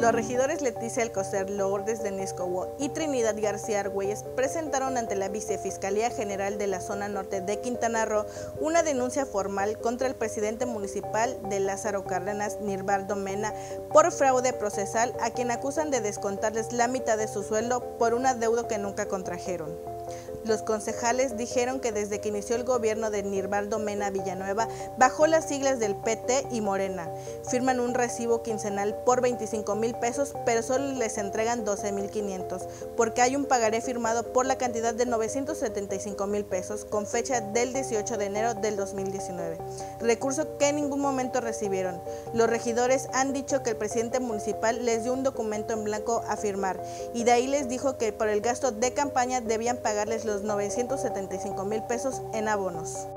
Los regidores Leticia Alcocer, Lourdes Denise Cobo y Trinidad García Argüelles presentaron ante la Vicefiscalía General de la Zona Norte de Quintana Roo una denuncia formal contra el presidente municipal de Lázaro Cárdenas, Nirvaldo Mena, por fraude procesal, a quien acusan de descontarles la mitad de su sueldo por un adeudo que nunca contrajeron. Los concejales dijeron que desde que inició el gobierno de Nirvaldo Mena Villanueva bajó las siglas del PT y Morena. Firman un recibo quincenal por 25,000 pesos, pero solo les entregan 12,500, porque hay un pagaré firmado por la cantidad de 975,000 pesos con fecha del 18 de enero del 2019, recurso que en ningún momento recibieron. Los regidores han dicho que el presidente municipal les dio un documento en blanco a firmar y de ahí les dijo que por el gasto de campaña debían pagarles los 975,000 pesos en abonos.